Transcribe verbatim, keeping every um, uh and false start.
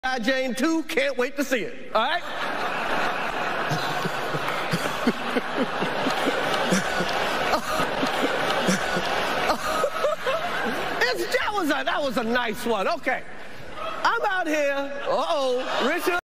Jane two, can't wait to see it, all right? it's, that, was a, that was a nice one, okay. I'm out here, uh-oh, Richard.